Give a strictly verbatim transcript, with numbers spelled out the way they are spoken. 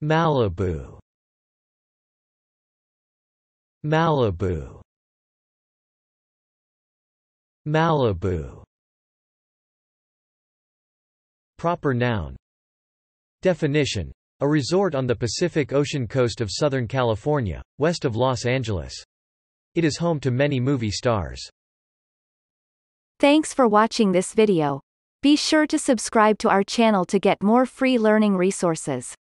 Malibu. Malibu. Malibu. Proper noun. Definition: a resort on the Pacific Ocean coast of Southern California, west of Los Angeles. It is home to many movie stars. Thanks for watching this video. Be sure to subscribe to our channel to get more free learning resources.